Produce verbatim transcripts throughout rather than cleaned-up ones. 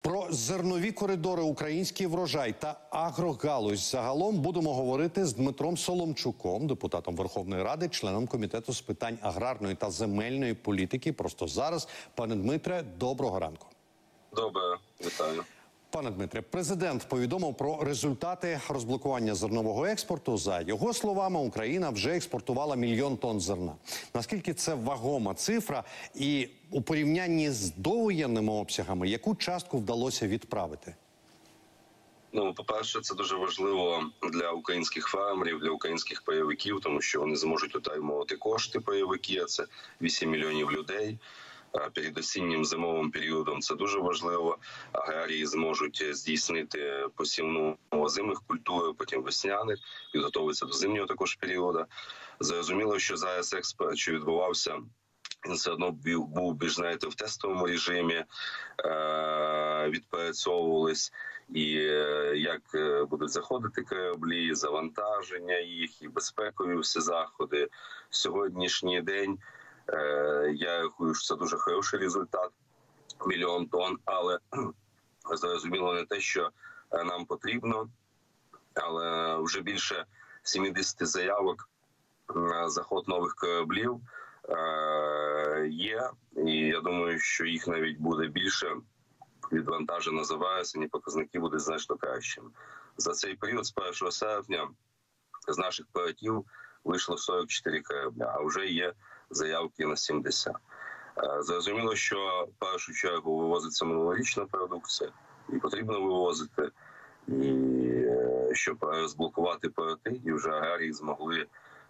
Про зернові коридори, український врожай та агрогалузь загалом будемо говорити з Дмитром Соломчуком, депутатом Верховної Ради, членом Комітету з питань аграрної та земельної політики. Просто зараз. Пане Дмитре, доброго ранку. Добре, вітаю. Пане Дмитре, президент повідомив про результати розблокування зернового експорту. За його словами, Україна вже експортувала мільйон тонн зерна. Наскільки це вагома цифра? І у порівнянні з довоєнними обсягами, яку частку вдалося відправити? Ну, по-перше, це дуже важливо для українських фермерів, для українських пайовиків, тому що вони зможуть отримувати кошти пайовики, а це вісім мільйонів людей. Перед осіннім зимовим періодом це дуже важливо. Аграрії зможуть здійснити посівну озимих культур, потім весняних, підготовитися до зимнього також періоду. Зрозуміло, що зараз експорт, що відбувався, він все одно був більш, знаєте, в тестовому режимі, відпрацьовувались і як будуть заходити кораблі, завантаження їх, і безпекові всі заходи. Сьогоднішній день я рахую, що це дуже хороший результат, мільйон тонн, але зрозуміло не те, що нам потрібно, але вже більше сімдесят заявок на заход нових кораблів є, і я думаю, що їх навіть буде більше відвантажено за вересень, і показники будуть значно кращими. За цей період з першого серпня з наших портів вийшло сорок чотири корабля, а вже є заявки на сімдесят. Зрозуміло, що в першу чергу вивозиться минулорічна продукція, і потрібно вивозити, і щоб розблокувати порти, і вже аграрії змогли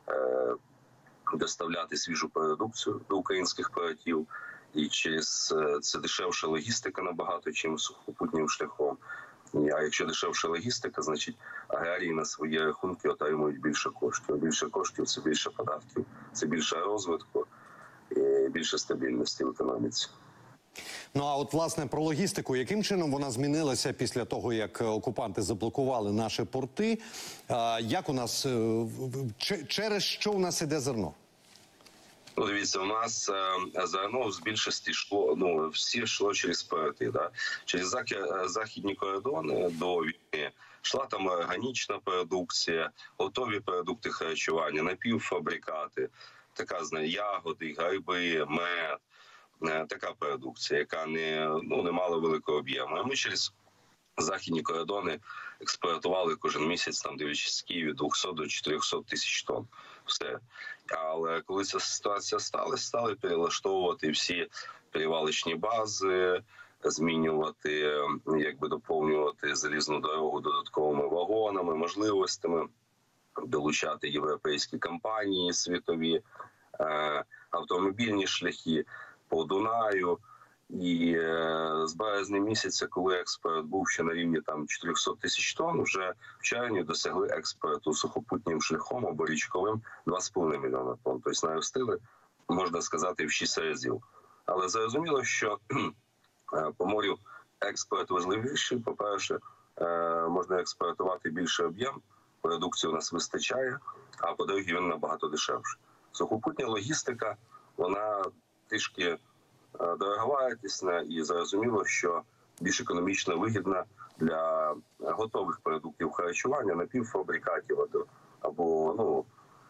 доставляти свіжу продукцію до українських портів, і через це дешевша логістика набагато, чим сухопутнім шляхом. А якщо дешевша логістика, значить аграрії на свої рахунки отримують більше коштів. Більше коштів – це більше податків, це більше розвитку і більше стабільності в економіці. Ну а от, власне, про логістику. Яким чином вона змінилася після того, як окупанти заблокували наші порти? Як у нас, через що у нас іде зерно? Ну, дивіться, у нас е, зерно з більшості йшло, ну, всі йшло через порти, да? Через західні кордони до війни. Йшла там органічна продукція, готові продукти харчування, напівфабрикати, така, знає, ягоди, гриби, мед, е, така продукція, яка не, ну, не мала великого об'єму. А ми через західні кордони експортували кожен місяць, там, дивлячись з Києва, двісті до чотирьохсот тисяч тонн. Все. Але коли ця ситуація сталася, стали перелаштовувати всі перевалочні бази, змінювати, якби доповнювати залізну дорогу додатковими вагонами, можливостями, долучати європейські компанії світові, автомобільні шляхи по Дунаю. І з березня місяця, коли експорт був ще на рівні там чотирьохсот тисяч тонн, вже в червні досягли експорту сухопутнім шляхом або річковим два з половиною мільйона тонн. Тобто наростили, можна сказати, в шість разів. Але зрозуміло, що по морю експорт важливіший. По-перше, можна експортувати більший об'єм, продукції у нас вистачає, а по-друге, він набагато дешевший. Сухопутня логістика, вона трішки дороговартісна і зрозуміло, що більш економічно вигідна для готових продуктів харчування, напівфабрикатів або, ну,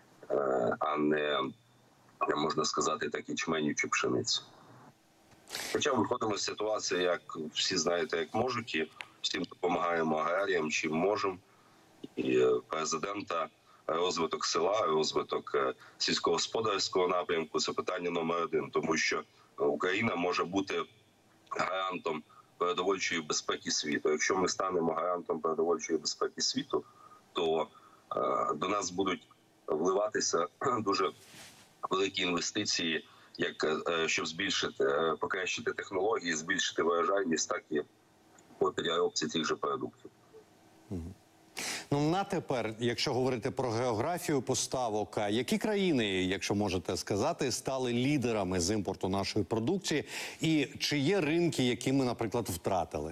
а не, можна сказати, так, ячменю чи пшениці. Хоча виходимо з ситуації, як всі знаєте, як можуть, і всім допомагаємо аграріям, чим можемо. І президента розвиток села, розвиток сільськогосподарського напрямку – це питання номер один, тому що Україна може бути гарантом продовольчої безпеки світу. Якщо ми станемо гарантом продовольчої безпеки світу, то е, до нас будуть вливатися дуже великі інвестиції, як е, щоб збільшити, е, покращити технології, збільшити врожайність, так і по переробці цих же продуктів. Ну, на тепер, якщо говорити про географію поставок, які країни, якщо можете сказати, стали лідерами з імпорту нашої продукції? І чи є ринки, які ми, наприклад, втратили?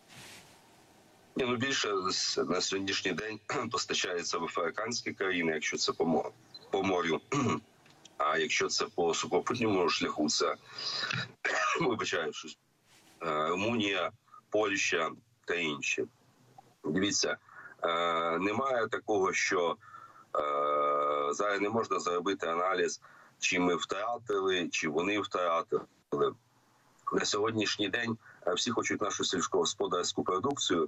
Ні, ну, більше на сьогоднішній день постачається в африканські країни, якщо це по, по морю. А якщо це по сухопутньому шляху, це, вибачаю, щось, Румунія, Польща та інші. Дивіться, немає такого, що зараз не можна зробити аналіз, чи ми втратили, чи вони втратили. На сьогоднішній день всі хочуть нашу сільськогосподарську продукцію,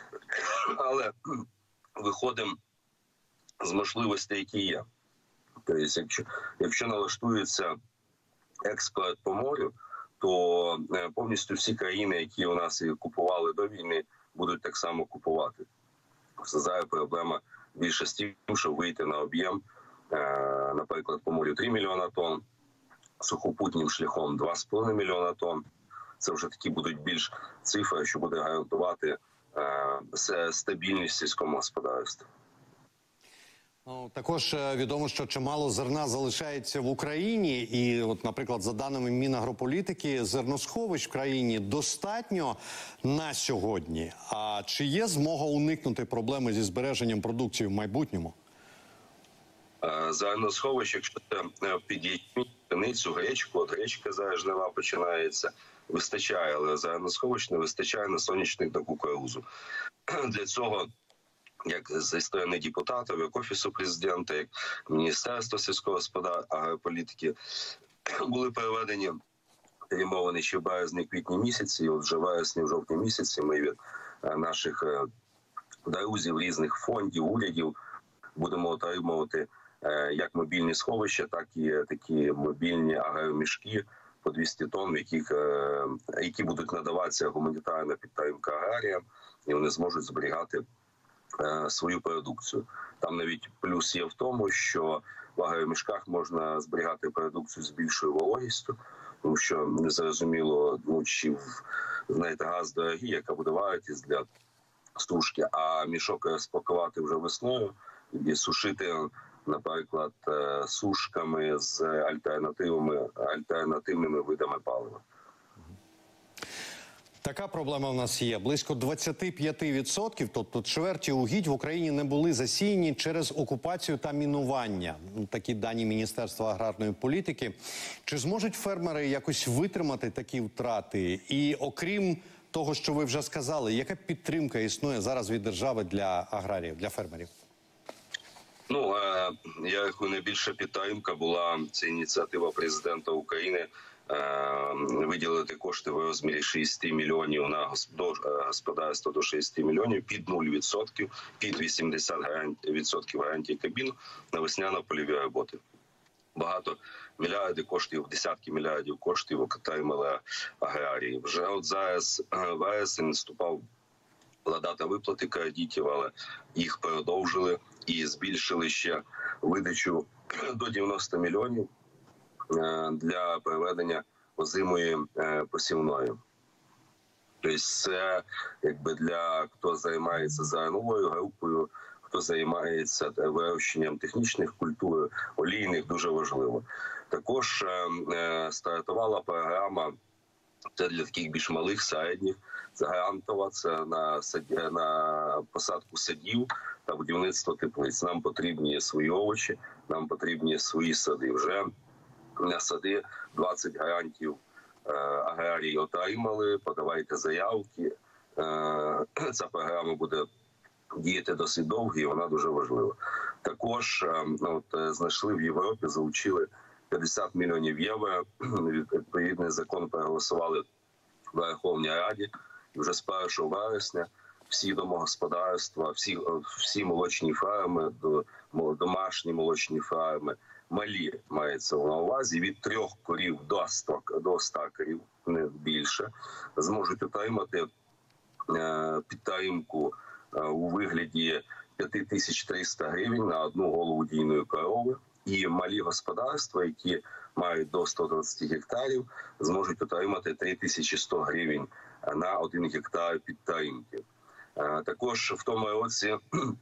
але виходимо з можливостей, які є. Тобто, якщо, якщо налаштується експорт по морю, то повністю всі країни, які у нас і купували до війни, будуть так само купувати. Зараз проблема більше з тим, щоб вийти на об'єм, наприклад, по морю три мільйона тонн, сухопутнім шляхом два з половиною мільйона тонн. Це вже такі будуть більш цифри, що буде гарантувати стабільність сільському господарству. Ну, також відомо, що чимало зерна залишається в Україні. І, от, наприклад, за даними Мінагрополітики, зерносховищ в країні достатньо на сьогодні. А чи є змога уникнути проблеми зі збереженням продукції в майбутньому? Зерносховищ, якщо це під ячмінь, пшеницю, гречку, от гречка зараз жнива починається, вистачає, але зерносховищ не вистачає на соняшник та кукурудзу. Для цього, як зі сторони депутатів, як Офісу Президента, як Міністерства сільського господарства, агрополітики, були проведені перемовини ще в березні-квітні місяці. І от вже в вересні-жовтні місяці ми від наших друзів, різних фондів, урядів будемо отримувати як мобільні сховища, так і такі мобільні агромішки по двісті тонн, в яких, які будуть надаватися гуманітарна підтримка аграріям, і вони зможуть зберігати свою продукцію. Там навіть плюс є в тому, що в агромішках можна зберігати продукцію з більшою вологістю, тому що не зрозуміло, ну, чи знаєте, газ дорогий, яка буде вартість для сушки, а мішок розпакувати вже весною і сушити, наприклад, сушками з альтернативними, альтернативними видами палива. Така проблема в нас є. Близько двадцять п'ять відсотків, тобто чверті угідь в Україні не були засіяні через окупацію та мінування. Такі дані Міністерства аграрної політики. Чи зможуть фермери якось витримати такі втрати? І окрім того, що ви вже сказали, яка підтримка існує зараз від держави для аграріїв, для фермерів? Ну, я рахую, найбільша підтримка була це ініціатива президента України виділити кошти в розмірі шість мільйонів на господарство до шість мільйонів під нуль відсотків, під вісімдесят відсотків гарантій Кабміну на весняно-польові роботи. Багато мільярдів коштів, десятки мільярдів коштів отримали аграрії. Вже от зараз вересень наступав дата виплати кредитів, але їх продовжили і збільшили ще видачу до дев'яноста мільйонів для проведення озимої посівної. Тобто це якби для хто займається зерновою групою, хто займається вирощенням технічних культур, олійних, дуже важливо. Також стартувала програма, це для таких більш малих, середніх, це грантова, це на, на посадку садів та будівництво теплиць. Нам потрібні свої овочі, нам потрібні свої сади. Вже на сади двадцять гарантів е, аграрії отримали, подавайте заявки. Е, ця програма буде діяти досить довго і вона дуже важлива. Також е, от, знайшли в Європі, залучили п'ятдесят мільйонів євро, відповідний закон проголосували в Верховній Раді. І вже з першого вересня всі домогосподарства, всі, всі молочні ферми, домашні молочні ферми, малі мається на увазі, від трьох корів до ста, до ста корів, не більше, зможуть отримати е, підтримку е, у вигляді п'ять тисяч триста гривень на одну голову дійної корови. І малі господарства, які мають до ста двадцяти гектарів, зможуть отримати три тисячі сто гривень на один гектар підтримки. Також в тому році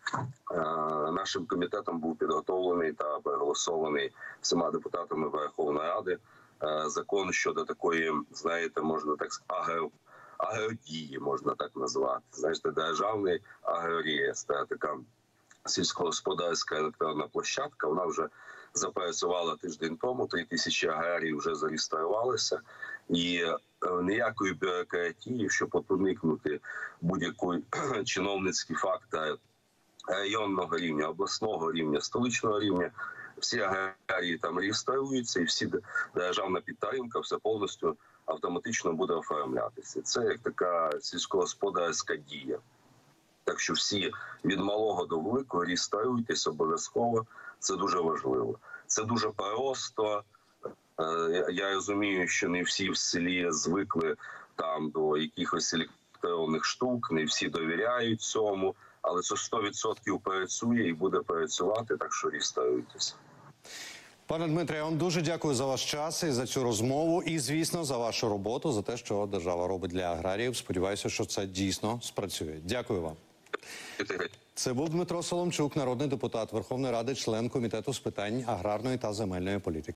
нашим комітетом був підготовлений та проголосований всіма депутатами Верховної Ради закон щодо такої, знаєте, можна так агро, агродії, можна так назвати. Знаєте, державний агрореєстр, така сільськогосподарська електронна площадка, вона вже запрацювала тиждень тому, три тисячі аграріїв вже зареєструвалися, і ніякої бюрократії, щоб уникнути будь-якої чиновницький фактор районного рівня, обласного рівня, столичного рівня. Всі аграрії там реєструються, і всі державна підтримка, все повністю автоматично буде оформлятися. Це як така сільськогосподарська дія. Так що всі від малого до великого реєструйтесь обов'язково, це дуже важливо. Це дуже просто. Я розумію, що не всі в селі звикли там до якихось електронних штук, не всі довіряють цьому, але це сто відсотків працює і буде працювати, так що реєструйтесь. Пане Дмитре, я вам дуже дякую за ваш час і за цю розмову, і, звісно, за вашу роботу, за те, що держава робить для аграріїв. Сподіваюся, що це дійсно спрацює. Дякую вам. Це був Дмитро Соломчук, народний депутат Верховної Ради, член Комітету з питань аграрної та земельної політики.